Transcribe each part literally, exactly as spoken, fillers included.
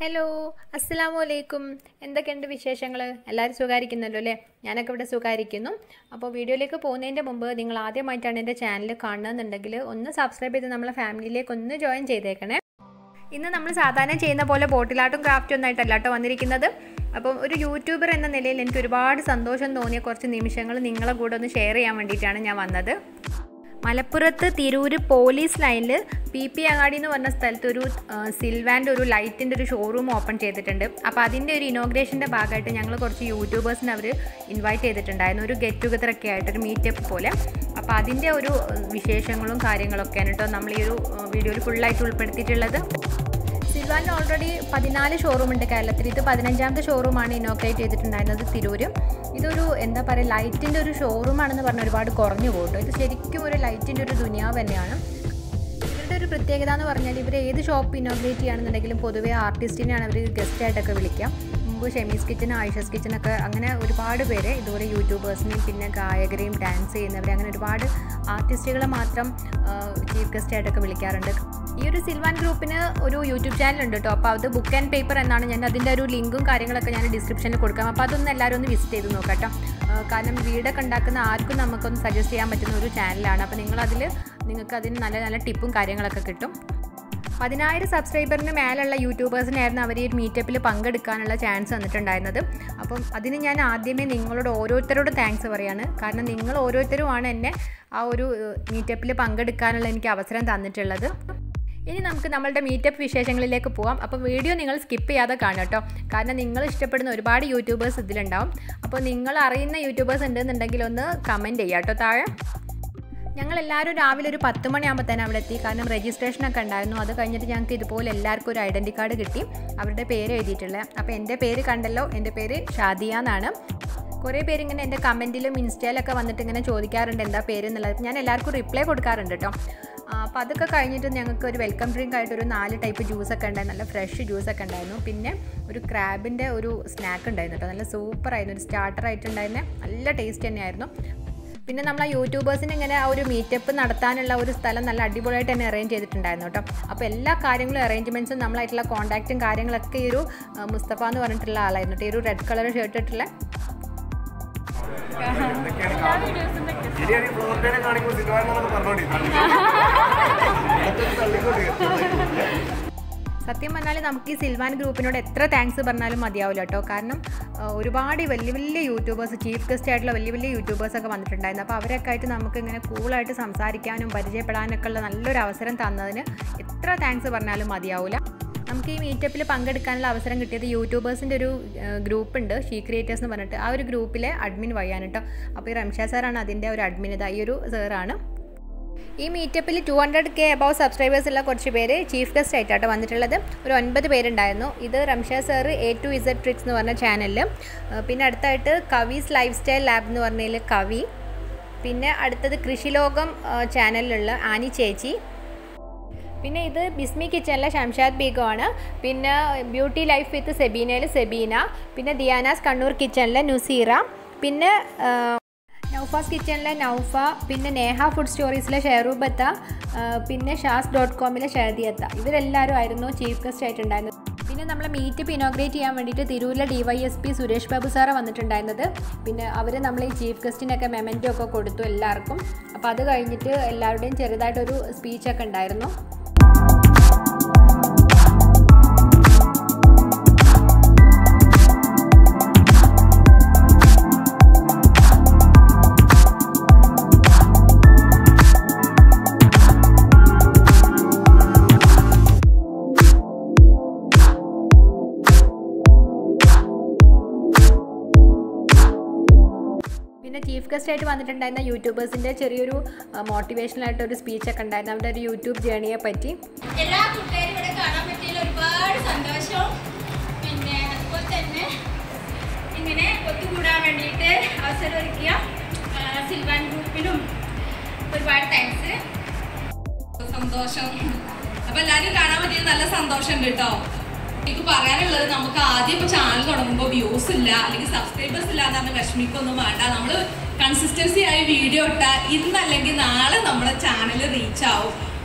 Hello അസ്സലാമു അലൈക്കും. എന്തൊക്കെയുണ്ട് വിശേഷങ്ങൾ? എല്ലാവരും സുഖമായിരിക്കുന്നല്ലോ അല്ലേ? ഞാനൊക്കെ ഇവിടെ സുഖമായിരിക്കുന്നു. അപ്പോൾ വീഡിയോയിലേക്ക് പോകുന്നതിൻ്റെ മുമ്പ് നിങ്ങൾ ആദ്യമായിട്ടാണ് എൻ്റെ ചാനൽ കാണുന്നതെന്നുണ്ടെങ്കിൽ ഒന്ന് സബ്സ്ക്രൈബ് ചെയ്ത് നമ്മളെ ഫാമിലിയിലേക്ക് ഒന്ന് ജോയിൻ ചെയ്തേക്കണേ. ഇന്ന് നമ്മൾ സാധാരണ ചെയ്യുന്ന പോലെ ബോട്ടിലാട്ടും ക്രാഫ്റ്റും ഒന്നായിട്ടല്ല കേട്ടോ വന്നിരിക്കുന്നത്. അപ്പം ഒരു യൂട്യൂബർ എന്ന നിലയിൽ എനിക്ക് ഒരുപാട് സന്തോഷം തോന്നിയ കുറച്ച് നിമിഷങ്ങൾ നിങ്ങളെ കൂടെ ഒന്ന് ഷെയർ ചെയ്യാൻ വേണ്ടിയിട്ടാണ് ഞാൻ വന്നത്. മലപ്പുറത്ത് തിരൂര് പോലീസ് ലൈനിൽ പി പി അങ്ങാടി എന്ന് പറഞ്ഞ സ്ഥലത്ത് ഒരു സിൽവാൻ്റെ ഒരു ലൈറ്റിൻ്റെ ഒരു ഷോറൂം ഓപ്പൺ ചെയ്തിട്ടുണ്ട്. അപ്പോൾ അതിൻ്റെ ഒരു ഇനോഗ്രേഷൻ്റെ ഭാഗമായിട്ട് ഞങ്ങൾ കുറച്ച് യൂട്യൂബേഴ്സിനെ അവർ ഇൻവൈറ്റ് ചെയ്തിട്ടുണ്ടായിരുന്നു, ഒരു ഗെറ്റ് ടുഗദറൊക്കെ ആയിട്ടൊരു മീറ്റപ്പ് പോലെ. അപ്പോൾ അതിൻ്റെ ഒരു വിശേഷങ്ങളും കാര്യങ്ങളൊക്കെയാണ് കേട്ടോ നമ്മൾ ഈ ഒരു വീഡിയോയിൽ ഫുള്ളായിട്ട് ഉൾപ്പെടുത്തിയിട്ടുള്ളത്. സിൽവാനിൽ ഓൾറെഡി പതിനാല് ഷോറൂം ഉണ്ട് കേരളത്തിൽ. ഇത് പതിനഞ്ചാമത്തെ ഷോറൂമാണ് ഇനോഗ്രേറ്റ് ചെയ്തിട്ടുണ്ടായിരുന്നത് തിരൂര്. ഇതൊരു എന്താ പറയുക ലൈറ്റിൻ്റെ ഒരു ഷോറൂമാണെന്ന് പറഞ്ഞാൽ ഒരുപാട് കുറഞ്ഞു പോകും. ഇത് ശരിക്കും ഒരു ലൈറ്റിൻ്റെ ഒരു ദുനിയാവ് തന്നെയാണ്. ഇവരുടെ ഒരു പ്രത്യേകത എന്ന് പറഞ്ഞാൽ ഇവർ ഏത് ഷോപ്പ് ഇനോഗ്രേറ്റ് ചെയ്യുകയാണെന്നുണ്ടെങ്കിലും പൊതുവേ ആർട്ടിസ്റ്റിനെയാണ് അവർ ഗസ്റ്റായിട്ടൊക്കെ വിളിക്കുക. മുമ്പ് ഷെമീസ് കിച്ചൻ, ആയിഷസ് കിച്ചനൊക്കെ അങ്ങനെ ഒരുപാട് പേര് ഇതുപോലെ യൂട്യൂബേഴ്സിനെയും പിന്നെ ഗായകരെയും ഡാൻസ് ചെയ്യുന്നവരെ അങ്ങനെ ഒരുപാട് ആർട്ടിസ്റ്റുകളെ മാത്രം ചീഫ് ഗസ്റ്റായിട്ടൊക്കെ വിളിക്കാറുണ്ട്. ഈ ഒരു സിൽവാൻ ഗ്രൂപ്പിന് ഒരു യൂട്യൂബ് ചാനലുണ്ട് കേട്ടോ. അപ്പോൾ അത് ബുക്ക് ആൻഡ് പേപ്പർ എന്നാണ്. ഞാൻ അതിൻ്റെ ഒരു ലിങ്കും കാര്യങ്ങളൊക്കെ ഞാൻ ഡിസ്ക്രിപ്ഷനിൽ കൊടുക്കാം. അപ്പോൾ അതൊന്ന് എല്ലാവരും ഒന്ന് വിസിറ്റ് ചെയ്ത് നോക്കാം കേട്ടോ. കാരണം വീടൊക്കെ ഉണ്ടാക്കുന്ന ആർക്കും നമുക്കൊന്ന് സജസ്റ്റ് ചെയ്യാൻ പറ്റുന്ന ഒരു ചാനലാണ്. അപ്പോൾ നിങ്ങളതിൽ നിങ്ങൾക്ക് അതിന് നല്ല നല്ല ടിപ്പും കാര്യങ്ങളൊക്കെ കിട്ടും. പതിനായിരം സബ്സ്ക്രൈബറിന് മേലുള്ള യൂട്യൂബേഴ്സിനായിരുന്നു അവർ ഈ മീറ്റപ്പിൽ പങ്കെടുക്കാനുള്ള ചാൻസ് വന്നിട്ടുണ്ടായിരുന്നത്. അപ്പം അതിന് ഞാൻ ആദ്യമേ നിങ്ങളോട് ഓരോരുത്തരോടും താങ്ക്സ് പറയാണ്. കാരണം നിങ്ങൾ ഓരോരുത്തരുമാണ് എന്നെ ആ ഒരു മീറ്റപ്പിൽ പങ്കെടുക്കാനുള്ള എനിക്ക് അവസരം തന്നിട്ടുള്ളത്. ഇനി നമുക്ക് നമ്മളുടെ മീറ്റപ്പ് വിശേഷങ്ങളിലേക്ക് പോകാം. അപ്പോൾ വീഡിയോ നിങ്ങൾ സ്കിപ്പ് ചെയ്യാതെ കാണും കേട്ടോ. കാരണം നിങ്ങൾ ഇഷ്ടപ്പെടുന്ന ഒരുപാട് യൂട്യൂബേഴ്സ് ഇതിലുണ്ടാവും. അപ്പോൾ നിങ്ങൾ അറിയുന്ന യൂട്യൂബേഴ്സ് ഉണ്ടെന്നുണ്ടെങ്കിൽ ഒന്ന് കമൻറ്റ് ചെയ്യാം കേട്ടോ താഴെ. ഞങ്ങളെല്ലാവരും രാവിലെ ഒരു പത്ത് മണിയാകുമ്പോൾ തന്നെ അവിടെ എത്തി. കാരണം രജിസ്ട്രേഷനൊക്കെ ഉണ്ടായിരുന്നു. അത് കഴിഞ്ഞിട്ട് ഞങ്ങൾക്ക് ഇതുപോലെ എല്ലാവർക്കും ഒരു ഐഡൻറ്റി കാർഡ് കിട്ടി, അവരുടെ പേര് എഴുതിയിട്ടുള്ളത്. അപ്പോൾ എൻ്റെ പേര് കണ്ടല്ലോ, എൻ്റെ പേര് ഷാദിയ എന്നാണ്. കുറേ പേരിങ്ങനെ എൻ്റെ കമൻറ്റിലും ഇൻസ്റ്റയിലൊക്കെ വന്നിട്ട് ഇങ്ങനെ ചോദിക്കാറുണ്ട് എന്താ പേര് എന്നുള്ളത്. ഞാൻ എല്ലാവർക്കും റിപ്ലൈ കൊടുക്കാറുണ്ട് കേട്ടോ. അപ്പോൾ അതൊക്കെ കഴിഞ്ഞിട്ട് ഞങ്ങൾക്ക് ഒരു വെൽക്കം ഡ്രിങ്ക് ആയിട്ട് ഒരു നാല് ടൈപ്പ് ജ്യൂസൊക്കെ ഉണ്ടായിരുന്നു. നല്ല ഫ്രഷ് ജ്യൂസൊക്കെ ഉണ്ടായിരുന്നു. പിന്നെ ഒരു ക്രാബിൻ്റെ ഒരു സ്നാക്ക് ഉണ്ടായിരുന്നു കേട്ടോ. നല്ല സൂപ്പറായിരുന്നു. ഒരു സ്റ്റാർട്ടർ ആയിട്ടുണ്ടായിരുന്നെ, നല്ല ടേസ്റ്റ് തന്നെയായിരുന്നു. പിന്നെ നമ്മൾ ആ യൂട്യൂബേഴ്സിന് ഇങ്ങനെ ആ ഒരു മീറ്റപ്പ് നടത്താനുള്ള ഒരു സ്ഥലം നല്ല അടിപൊളിയായിട്ട് തന്നെ അറേഞ്ച് ചെയ്തിട്ടുണ്ടായിരുന്നു കേട്ടോ. അപ്പോൾ എല്ലാ കാര്യങ്ങളും അറേഞ്ച്മെൻറ്റ്സും നമ്മളായിട്ടുള്ള കോൺടാക്റ്റും കാര്യങ്ങളൊക്കെ ഈ ഒരു മുസ്തഫ എന്ന് പറഞ്ഞിട്ടുള്ള ആളായിരുന്നു കേട്ടോ. ഈ ഒരു റെഡ് കളർ ഷർട്ട് ഇട്ടുള്ള സത്യം പറഞ്ഞാൽ നമുക്ക് ഈ സിൽവാൻ ഗ്രൂപ്പിനോട് എത്ര താങ്ക്സ് പറഞ്ഞാലും മതിയാവില്ല കേട്ടോ. കാരണം ഒരുപാട് വലിയ വലിയ യൂട്യൂബേഴ്സ്, ചീഫ് ഗസ്റ്റ് ആയിട്ടുള്ള വലിയ വലിയ യൂട്യൂബേഴ്സൊക്കെ വന്നിട്ടുണ്ടായിരുന്നു. അപ്പോൾ അവരൊക്കെ ആയിട്ട് നമുക്ക് ഇങ്ങനെ കൂളായിട്ട് സംസാരിക്കാനും പരിചയപ്പെടാനൊക്കെ ഉള്ള നല്ലൊരു അവസരം തന്നതിന് എത്ര താങ്ക്സ് പറഞ്ഞാലും മതിയാവില്ല. നമുക്ക് ഈ മീറ്റപ്പിൽ പങ്കെടുക്കാനുള്ള അവസരം കിട്ടിയത് യൂട്യൂബേഴ്സിൻ്റെ ഒരു ഗ്രൂപ്പുണ്ട്, ഷീ ക്രിയേറ്റേഴ്സ് എന്ന് പറഞ്ഞിട്ട്. ആ ഒരു ഗ്രൂപ്പിലെ അഡ്മിൻ വഴിയാണ് കേട്ടോ. അപ്പോൾ ഈ റംഷാ സാറാണ് അതിൻ്റെ ഒരു അഡ്മിൻ. ഇതാ ഈ ഒരു സാറാണ്. ഈ മീറ്റപ്പിൽ two hundred K above subscribers ഉള്ള കുറച്ച് പേര് ചീഫ് ഗസ്റ്റ് ആയിട്ടാണ് വന്നിട്ടുള്ളത്. ഒരു ഒൻപത് പേരുണ്ടായിരുന്നു. ഇത് Ramsha sir A to Z tricks എന്ന് പറഞ്ഞ ചാനലിൽ, പിന്നെ അടുത്തായിട്ട് കവീസ് ലൈഫ് സ്റ്റൈൽ ലാബ് എന്ന് പറഞ്ഞതിൽ കവി, പിന്നെ അടുത്തത് കൃഷിലോകം ചാനലിലുള്ള ആനി ചേച്ചി, പിന്നെ ഇത് ബിസ്മി കിച്ചണിലെ ഷംഷാദ് ബീഗം ആണ്, പിന്നെ ബ്യൂട്ടി ലൈഫ് വിത്ത് സെബീനയിൽ സെബീന, പിന്നെ ദിയാനാസ് കണ്ണൂർ കിച്ചണിലെ നുസീറ, പിന്നെ നൗഫാസ് കിച്ചണിലെ നൗഫ, പിന്നെ നേഹ ഫുഡ് സ്റ്റോറീസിലെ ഷെഹറൂബത്ത, പിന്നെ ഷാസ് ഡോട്ട് കോമിലെ ഷഹദിയത്ത. ഇവരെല്ലാവരും ആയിരുന്നു ചീഫ് ഗസ്റ്റ് ആയിട്ടുണ്ടായിരുന്നത്. പിന്നെ നമ്മളെ മീറ്റപ്പ് ഇനോഗ്രേറ്റ് ചെയ്യാൻ വേണ്ടിയിട്ട് തിരൂരിലെ D Y S P Suresh Babu സാറാണ് വന്നിട്ടുണ്ടായിരുന്നത്. പിന്നെ അവർ നമ്മൾ ഈ ചീഫ് ഗസ്റ്റിനൊക്കെ മെമൻറ്റോ ഒക്കെ കൊടുത്തു എല്ലാവർക്കും. അപ്പോൾ അത് കഴിഞ്ഞിട്ട് എല്ലാവരുടെയും ചെറുതായിട്ടൊരു സ്പീച്ചൊക്കെ ഉണ്ടായിരുന്നു. പിന്നെ ചീഫ് ഗസ്റ്റ് ആയിട്ട് വന്നിട്ടുണ്ടായിരുന്ന യൂട്യൂബേഴ്സിൻ്റെ ചെറിയൊരു മോട്ടിവേഷണൽ ആയിട്ടൊരു സ്പീച്ചൊക്കെ ഉണ്ടായിരുന്നു അവരുടെ ഒരു യൂട്യൂബ് ജേണിയെ പറ്റി. എല്ലാ കൂട്ടുകാരും ഇവിടെ കാണാൻ പറ്റിയതിൽ ഒരുപാട് സന്തോഷം. പിന്നെ അതുപോലെ തന്നെ ഇങ്ങനെ ഒത്തുകൂടാൻ വേണ്ടിയിട്ട് അവസരം ഒരുക്കിയ സിൽവാൻ ഗ്രൂപ്പിനും ഒരുപാട് താങ്ക്സ്. സന്തോഷം. അപ്പോൾ എല്ലാവരും കാണാൻ പറ്റിയത് നല്ല സന്തോഷമുണ്ട് കേട്ടോ. എനിക്ക് പറയാനുള്ളത്, നമുക്ക് ആദ്യം ഇപ്പോൾ ചാനൽ തുടങ്ങുമ്പോൾ വ്യൂസ് ഇല്ല അല്ലെങ്കിൽ സബ്സ്ക്രൈബേഴ്സ് ഇല്ല എന്ന് പറഞ്ഞാൽ വിഷമിക്കൊന്നും വേണ്ട. നമ്മൾ കൺസിസ്റ്റൻസി ആയി വീഡിയോ ഇട്ടാൽ ഇന്നല്ലെങ്കിൽ നാളെ നമ്മുടെ ചാനൽ റീച്ച് ആവും.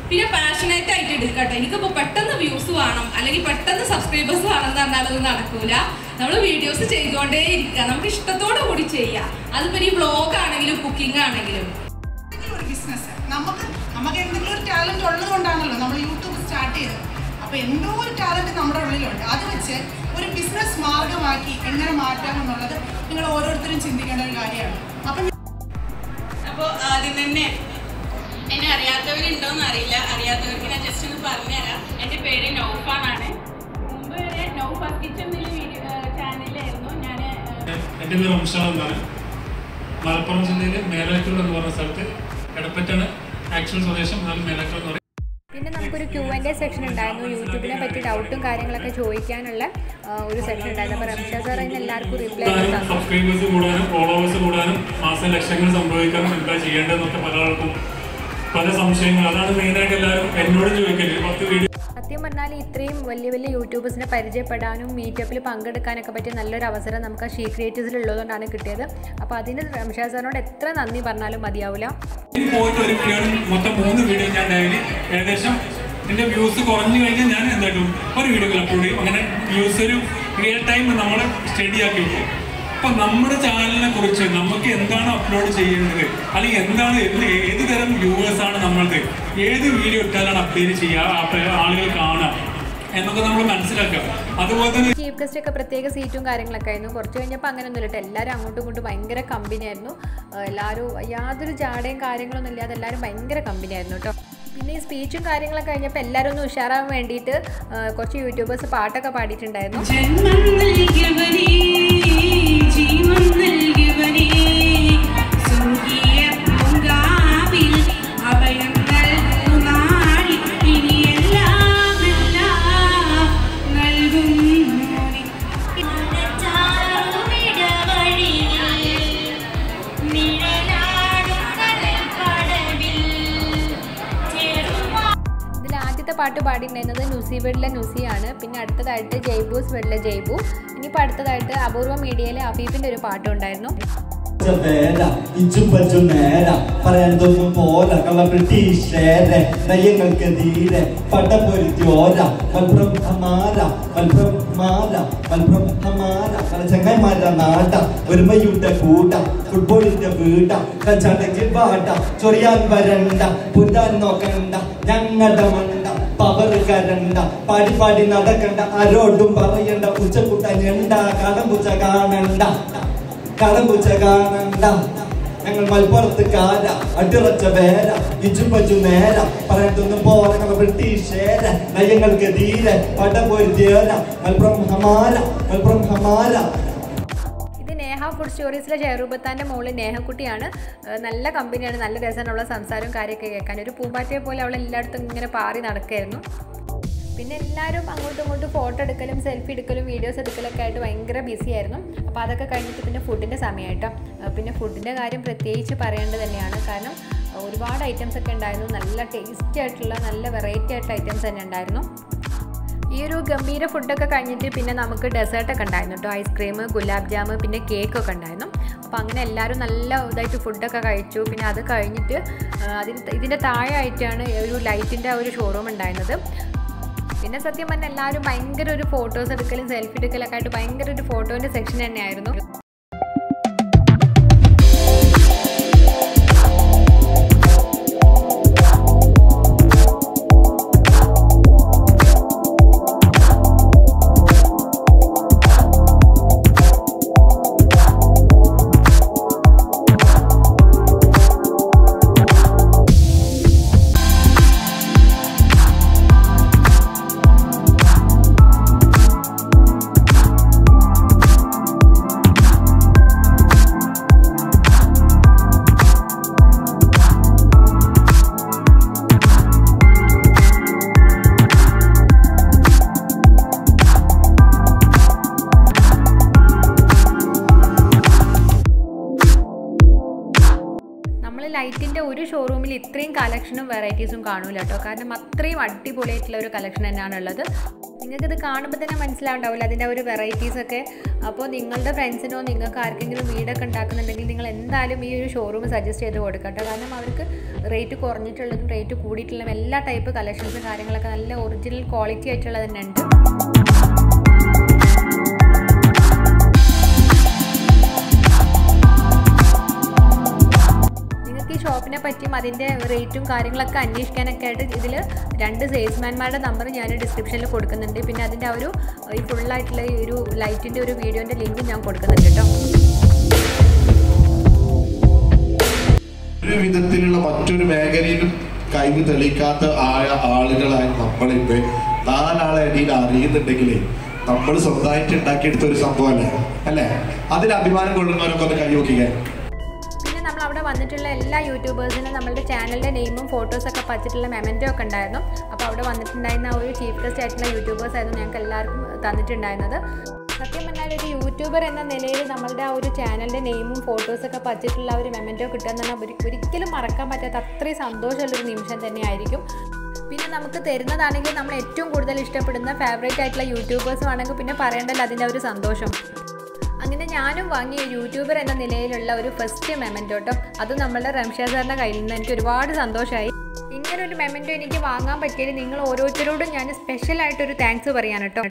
പിന്നെ പാഷനേറ്റ് ആയിട്ട് എടുക്കട്ടെ. എനിക്കിപ്പോൾ പെട്ടെന്ന് വ്യൂസ് വേണം അല്ലെങ്കിൽ പെട്ടെന്ന് സബ്സ്ക്രൈബേഴ്സ് വേണം എന്ന് പറഞ്ഞാലൊന്നും നടക്കൂല. നമ്മൾ വീഡിയോസ് ചെയ്തുകൊണ്ടേ ഇരിക്കുക, നമുക്ക് ഇഷ്ടത്തോടു കൂടി ചെയ്യാം. അതിപ്പോൾ ഈ വ്ളോഗ് ആണെങ്കിലും കുക്കിംഗ് ആണെങ്കിലും. ഒരു ബിസിനസ് നമുക്ക് നമുക്ക് എന്തെങ്കിലും ഒരു ടാലന്റ് ഉള്ളത് കൊണ്ടാണല്ലോ നമ്മൾ യൂട്യൂബ് സ്റ്റാർട്ട് ചെയ്തത്. അപ്പോൾ എന്തോ ഒരു ടാലന്റ് നമ്മുടെ ഉള്ളിലുണ്ട്, അത് വെച്ച് ഒരു ബിസിനസ് മാർഗമാക്കി എങ്ങനെ മാറ്റാമെന്നുള്ളത് നിങ്ങൾ ഓരോരുത്തരും ചിന്തിക്കേണ്ട ഒരു കാര്യമാണ്. അപ്പം അപ്പോൾ ആദ്യം തന്നെ എന്നെ അറിയാത്തവരുണ്ടോയെന്ന് അറിയില്ല, അറിയാത്തവർക്ക് ഞാൻ ജസ്റ്റ് ഒന്ന് പറഞ്ഞുതരാം. എൻ്റെ പേര് നൗഫാനാണ്. മുമ്പ് വരെ നൗഫാസ് കിച്ചൺ എന്നുള്ള വീഡിയോ ചാനലിലായിരുന്നു ഞാൻ. എൻ്റെ പേര് റംഷാൻ എന്നാണ്. മലപ്പുറം ജില്ലയിലെ മേലാറ്റൂർ എന്ന് പറഞ്ഞ സ്ഥലത്ത് എടപ്പറ്റാണ് ആക്ച്വൽ സ്വദേശം. എന്നാൽ മേലാറ്റൂർ എന്ന് പറയും. പിന്നെ നമുക്കൊരു ക്യൂ ആൻഡ് എ സെക്ഷൻ ഉണ്ടായിരുന്നു, യൂട്യൂബിനെ പറ്റി ഡൗട്ടും കാര്യങ്ങളൊക്കെ ചോദിക്കാനുള്ള ഒരു സെക്ഷൻ ഉണ്ടായിരുന്നു. അപ്പോൾ റംഷാ സാർ അതിന് എല്ലാവർക്കും റിപ്ലൈ തന്നു. സബ്സ്ക്രൈബേഴ്സ് കൂടാനും ഫോളോവേഴ്സ് കൂടാനും മാസം ലക്ഷങ്ങൾ സംഭവിക്കാനും എന്താ ചെയ്യേണ്ടതെന്നൊക്കെ പല ആൾക്കും പല സംശയങ്ങൾ. അതാണ് മെയിനായിട്ട് എല്ലാവരും എന്നോട് ചോദിക്കരുത്. പത്ത് വീഡിയോ സത്യം പറഞ്ഞാൽ ഇത്രയും വലിയ വലിയ യൂട്യൂബേഴ്സിനെ പരിചയപ്പെടാനും മീറ്റപ്പിൽ പങ്കെടുക്കാനൊക്കെ പറ്റിയ നല്ലൊരു അവസരം നമുക്ക് ആ ഷീ ക്രിയേറ്റീവ്സിൽ ഉള്ളതുകൊണ്ടാണ് കിട്ടിയത്. അപ്പോൾ അതിന് റംഷാ സാറിനോട് എത്ര നന്ദി പറഞ്ഞാലും മതിയാവില്ല. പോയിട്ട് ഒരു വീഡിയോ മൊത്തം മൂന്ന് വീഡിയോ ഞാൻ ഡെയിലി ഏകദേശം എൻ്റെ വ്യൂസ് കുറഞ്ഞു കഴിഞ്ഞാൽ ഞാൻ എന്തായിട്ടും ഒരു വീഡിയോ അപ്ലോഡ് ചെയ്യും. അങ്ങനെ വ്യൂസ് ഒരു റിയൽ ടൈം നമ്മൾ സ്റ്റഡി ആക്കി വെക്കും. അപ്പം നമ്മുടെ ചാനലിനെ കുറിച്ച് നമുക്ക് എന്താണ് അപ്ലോഡ് ചെയ്യേണ്ടത്, അല്ലെങ്കിൽ എന്താണ് ഏത് തരം വ്യൂവേഴ്സാണ് നമ്മളത്, ഏത് വീഡിയോ ഇട്ടാലാണ് അപ്ഡേറ്റ് ചെയ്യുക, ആളുകൾ കാണുക എന്നൊക്കെ നമ്മൾ മനസ്സിലാക്കുക. അതുപോലെ തന്നെ ചീഫ് ഗസ്റ്റ് ഒക്കെ പ്രത്യേക സീറ്റും കാര്യങ്ങളൊക്കെ ആയിരുന്നു. കുറച്ച് കഴിഞ്ഞപ്പോൾ അങ്ങനെയൊന്നും ഇല്ല, എല്ലാവരും അങ്ങോട്ടും ഇങ്ങോട്ടും ഭയങ്കര കമ്പനിയായിരുന്നു. എല്ലാവരും യാതൊരു ജാടയും കാര്യങ്ങളൊന്നും ഇല്ലാതെ എല്ലാവരും ഭയങ്കര കമ്പനിയായിരുന്നു കേട്ടോ. പിന്നെ ഈ സ്പീച്ചും കാര്യങ്ങളൊക്കെ കഴിഞ്ഞപ്പോൾ എല്ലാവരും ഒന്ന് ഉഷാറാവാൻ വേണ്ടിയിട്ട് കുറച്ച് യൂട്യൂബേഴ്സ് പാട്ടൊക്കെ പാടിയിട്ടുണ്ടായിരുന്നു. പാട്ട് പാടിയിട്ടുണ്ടായിരുന്നത് നുസി വെഡിലെ നുസിയാണ്. പിന്നെ അടുത്തതായിട്ട് ജയ്ബൂസ് വെഡിലെ ജയ്ബു. ഇനിയിപ്പോൾ അടുത്തതായിട്ട് അപൂർവ മീഡിയയിലെ അഫീഫിൻ്റെ ഒരു പാട്ടും ഉണ്ടായിരുന്നു. പറയാനൊന്നും പോലെ കള്ള ബ്രിട്ടീഷേരെ നയങ്ങൾക്കെതിരെ പടപൊരുത്തിയോര മൽപ്രം ഹമാര മൽപ്രം ഹമാര മൽപ്രം ഹമാര കല ചങ്ങായിമാരുടെ നാട്ട ഒരുമയുടെ കൂട്ട ഫുട്ബോളിന്റെ വീട്ട കച്ചാട്ടയ്ക്ക് വാട്ട ചൊറിയാൻ വരണ്ട പുതാൻ നോക്കണ്ട ഞങ്ങളുടെ മണ്ട പവർ കരണ്ട പാടി പാടി നടക്കണ്ട ആരോടും പറയണ്ട ഉച്ചക്കുട്ട ഞണ്ട കടമ്പുച്ച കാണണ്ട കടമ്പുച്ച കാണണ്ട ഞങ്ങൾ മലപ്പുറത്തുകാര അടിറച്ച വേര ഇച്ചുപച്ചു നേര പറയാനൊന്നും പോലെ ബ്രിട്ടീഷേര നയങ്ങൾക്ക് തീരെ പടപൊരുത്തിയേര മലപ്പുറം ഹമാര മലപ്പുറം ഹമാര. ഇത് നേഹ ഫുഡ് സ്റ്റോറീസിലെ ഷെയറൂബത്താൻ്റെ മോള് നേഹക്കുട്ടിയാണ്. നല്ല കമ്പനിയാണ്, നല്ല രസമുള്ള സംസാരവും കാര്യമൊക്കെ കേൾക്കാൻ. ഒരു പൂമ്പാറ്റയെ പോലെ അവൾ എല്ലായിടത്തും ഇങ്ങനെ പാറി നടക്കുകയായിരുന്നു. പിന്നെ എല്ലാവരും അങ്ങോട്ടും ഇങ്ങോട്ടും ഫോട്ടോ എടുക്കലും സെൽഫി എടുക്കലും വീഡിയോസ് എടുക്കലൊക്കെ ആയിട്ട് ഭയങ്കര ബിസി ആയിരുന്നു. അപ്പോൾ അതൊക്കെ കഴിഞ്ഞിട്ട് പിന്നെ ഫുഡിൻ്റെ സമയമായിട്ടോ. പിന്നെ ഫുഡിൻ്റെ കാര്യം പ്രത്യേകിച്ച് പറയേണ്ടത് തന്നെയാണ്. കാരണം ഒരുപാട് ഐറ്റംസ് ഒക്കെ ഉണ്ടായിരുന്നു. നല്ല ടേസ്റ്റി ആയിട്ടുള്ള നല്ല വെറൈറ്റി ആയിട്ടുള്ള ഐറ്റംസ് തന്നെ ഉണ്ടായിരുന്നു. ഈ ഒരു ഗംഭീര ഫുഡൊക്കെ കഴിഞ്ഞിട്ട് പിന്നെ നമുക്ക് ഡെസേർട്ടൊക്കെ ഉണ്ടായിരുന്നു കേട്ടോ. ഐസ്ക്രീം, ഗുലാബ് ജാം, പിന്നെ കേക്കൊക്കെ ഉണ്ടായിരുന്നു. അപ്പോൾ അങ്ങനെ എല്ലാവരും നല്ല ഇതായിട്ട് ഫുഡൊക്കെ കഴിച്ചു. പിന്നെ അത് കഴിഞ്ഞിട്ട് അതിന് ഇതിൻ്റെ താഴെ ആയിട്ടാണ് ഒരു ലൈറ്റിൻ്റെ ഒരു ഷോറൂം ഉണ്ടായിരുന്നത്. പിന്നെ സത്യം പറഞ്ഞാൽ എല്ലാവരും ഭയങ്കര ഒരു ഫോട്ടോസ് എടുക്കലും സെൽഫി എടുക്കലൊക്കെ ആയിട്ട് ഭയങ്കര ഒരു ഫോട്ടോൻ്റെ സെക്ഷൻ തന്നെയായിരുന്നു. ലൈറ്റിൻ്റെ ഒരു ഷോറൂമിൽ ഇത്രയും കളക്ഷനും വെറൈറ്റീസും കാണൂല കേട്ടോ. കാരണം അത്രയും അടിപൊളിയായിട്ടുള്ള ഒരു കളക്ഷൻ തന്നെയാണുള്ളത്. നിങ്ങൾക്കിത് കാണുമ്പോൾ തന്നെ മനസ്സിലാവുണ്ടാവില്ല അതിൻ്റെ ഒരു വെറൈറ്റീസൊക്കെ. അപ്പോൾ നിങ്ങളുടെ ഫ്രണ്ട്സിനോ നിങ്ങൾക്ക് ആർക്കെങ്കിലും വീടൊക്കെ ഉണ്ടാക്കുന്നുണ്ടെങ്കിൽ നിങ്ങൾ എന്തായാലും ഈ ഒരു ഷോറൂം സജസ്റ്റ് ചെയ്ത് കൊടുക്കട്ടെ. കാരണം അവർക്ക് റേറ്റ് കുറഞ്ഞിട്ടുള്ളതും റേറ്റ് കൂടിയിട്ടുള്ളതും എല്ലാ ടൈപ്പ് കളക്ഷൻസും കാര്യങ്ങളൊക്കെ നല്ല ഒറിജിനൽ ക്വാളിറ്റി ആയിട്ടുള്ളത് തന്നെ ഉണ്ട്. ഷോപ്പിനെ പറ്റിയും അതിൻ്റെ റേറ്റും കാര്യങ്ങളൊക്കെ അന്വേഷിക്കാനൊക്കെ ആയിട്ട് ഇതിൽ രണ്ട് സെയിൽസ്മാൻമാരുടെ നമ്പർ ഞാൻ ഡിസ്ക്രിപ്ഷനിൽ കൊടുക്കുന്നുണ്ട്. പിന്നെ അതിൻ്റെ ആ ഒരു ഈ ഫുള്ളായിട്ടുള്ള ഈ ഒരു ലൈറ്റിൻ്റെ ഒരു വീഡിയോൻ്റെ ലിങ്ക് ഞാൻ കൊടുക്കുന്നുണ്ട് കേട്ടോ. ഒരു വിധത്തിലുള്ള മറ്റൊരു മേഖലയിലും കഴിവ് തെളിയിക്കാത്ത ആയ ആളുകളായി നമ്മളിപ്പോൾ നാലാളെ അടിയിൽ അറിയുന്നുണ്ടെങ്കിലേ നമ്മൾ സ്വന്തമായിട്ട് ഉണ്ടാക്കിയെടുത്ത ഒരു സംഭവമല്ലേ അല്ലേ? അതിൽ അഭിമാനം കൊള്ളുന്നവരൊക്കെ ഒന്ന് കൈ നോക്കിക്കേ. നമ്മൾ അവിടെ വന്നിട്ടുള്ള എല്ലാ യൂട്യൂബേഴ്സിനും നമ്മളുടെ ചാനലിൻ്റെ നെയിമും ഫോട്ടോസൊക്കെ പറ്റിയിട്ടുള്ള മെമൻറ്റോ ഒക്കെ ഉണ്ടായിരുന്നു. അപ്പോൾ അവിടെ വന്നിട്ടുണ്ടായിരുന്ന ഒരു ചീഫ് ഗസ്റ്റ് ആയിട്ടുള്ള യൂട്യൂബേഴ്സ് ആയിരുന്നു ഞങ്ങൾക്ക് എല്ലാവർക്കും തന്നിട്ടുണ്ടായിരുന്നത്. സത്യം പറഞ്ഞാൽ ഒരു യൂട്യൂബർ എന്ന നിലയിൽ നമ്മളുടെ ആ ഒരു ചാനലിൻ്റെ നെയിമും ഫോട്ടോസൊക്കെ പറ്റിയിട്ടുള്ള ഒരു മെമൻറ്റോ കിട്ടുക എന്ന് പറഞ്ഞാൽ ഒരിക്കലും മറക്കാൻ പറ്റാത്ത അത്രയും സന്തോഷമുള്ളൊരു നിമിഷം തന്നെയായിരിക്കും. പിന്നെ നമുക്ക് തരുന്നതാണെങ്കിൽ നമ്മൾ ഏറ്റവും കൂടുതൽ ഇഷ്ടപ്പെടുന്ന ഫേവറേറ്റ് ആയിട്ടുള്ള യൂട്യൂബേഴ്സും ആണെങ്കിൽ പിന്നെ പറയേണ്ടല്ലോ അതിൻ്റെ ഒരു സന്തോഷം. അങ്ങനെ ഞാനും വാങ്ങിയ യൂട്യൂബർ എന്ന നിലയിലുള്ള ഒരു ഫസ്റ്റ് മെമൻറ്റോ കേട്ടോ. അത് നമ്മളുടെ റംഷാ സാറിൻ്റെ കയ്യിൽ നിന്ന് എനിക്ക് ഒരുപാട് സന്തോഷമായി. ഇങ്ങനൊരു മെമൻറ്റോ എനിക്ക് വാങ്ങാൻ പറ്റിയത് നിങ്ങൾ ഓരോരുത്തരോടും ഞാൻ സ്പെഷ്യലായിട്ടൊരു താങ്ക്സ് പറയാൻ കേട്ടോ.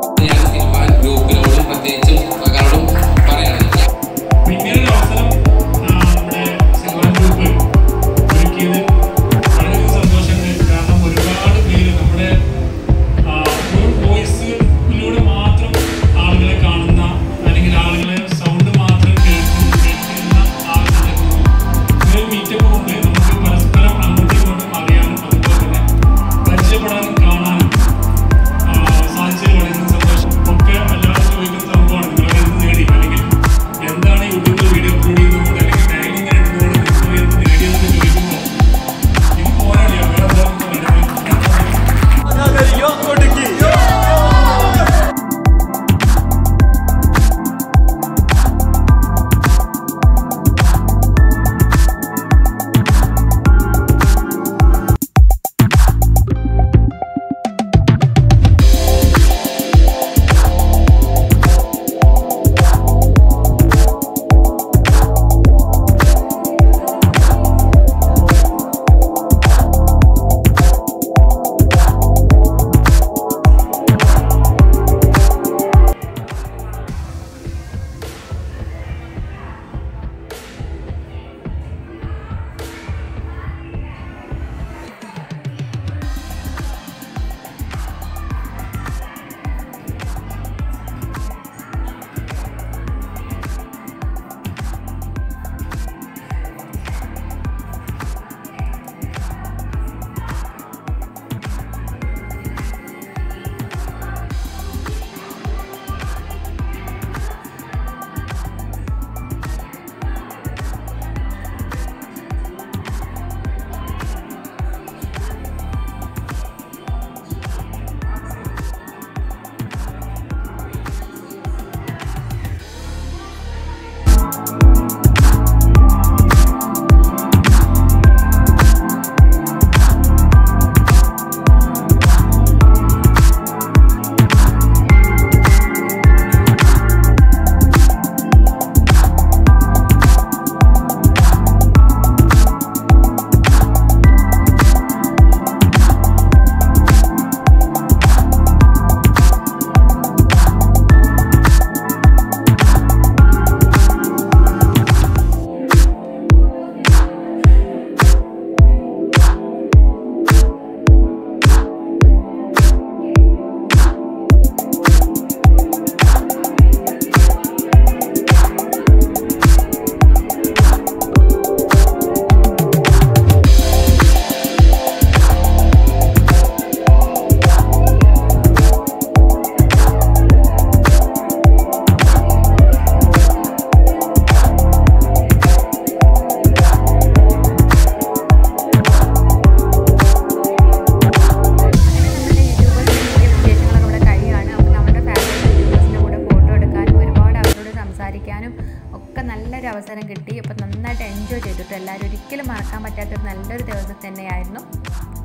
അവസരം കിട്ടി. അപ്പോൾ നന്നായിട്ട് എൻജോയ് ചെയ്തിട്ട് എല്ലാവരും ഒരിക്കലും മറക്കാൻ പറ്റാത്തൊരു നല്ലൊരു ദിവസം തന്നെയായിരുന്നു.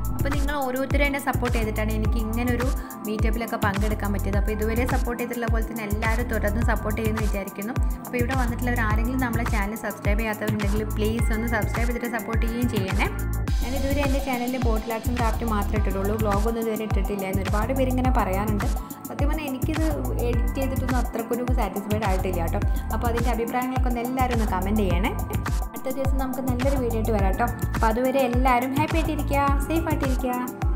അപ്പോൾ നിങ്ങൾ ഓരോരുത്തരും എന്നെ സപ്പോർട്ട് ചെയ്തിട്ടാണ് എനിക്ക് ഇങ്ങനൊരു മീറ്റപ്പിലൊക്കെ പങ്കെടുക്കാൻ പറ്റിയത്. അപ്പോൾ ഇതുവരെ സപ്പോർട്ട് ചെയ്തിട്ടുള്ള പോലെ തന്നെ എല്ലാവരും തുടർന്ന് സപ്പോർട്ട് ചെയ്യുമെന്ന് വിചാരിക്കുന്നു. അപ്പോൾ ഇവിടെ വന്നിട്ടുള്ളവർ ആരെങ്കിലും നമ്മളെ ചാനൽ സബ്സ്ക്രൈബ് ചെയ്യാത്തവരുണ്ടെങ്കിൽ പ്ലീസ് ഒന്ന് സബ്സ്ക്രൈബ് ചെയ്തിട്ട് സപ്പോർട്ട് ചെയ്യുകയും ചെയ്യണേ. ഞാൻ ഇതുവരെ എൻ്റെ ചാനലിൽ ബോട്ടിൽ ആർട്സും ക്രാഫ്റ്റും മാത്രമേ ഇട്ടിട്ടുള്ളൂ, വ്ളോഗൊന്നും ഇതുവരെ ഇട്ടിട്ടില്ലായിരുന്നു. ഒരുപാട് പേര് ഇങ്ങനെ പറയാറുണ്ട്. സത്യം പറഞ്ഞാൽ എനിക്കിത് എഡിറ്റ് ചെയ്തിട്ടൊന്നും അത്രക്കൊരു സാറ്റിസ്ഫൈഡ് ആയിട്ടില്ല കേട്ടോ. അപ്പോൾ അതിൻ്റെ അഭിപ്രായങ്ങളൊക്കെ ഒന്ന് എല്ലാവരും ഒന്ന് കമൻറ്റ് ചെയ്യണേ. അടുത്ത ദിവസം നമുക്ക് നല്ലൊരു വീഡിയോ ആയിട്ട് വരാം കേട്ടോ. അപ്പോൾ അതുവരെ എല്ലാവരും ഹാപ്പി ആയിട്ടിരിക്കുക, സേഫ് ആയിട്ടിരിക്കുക.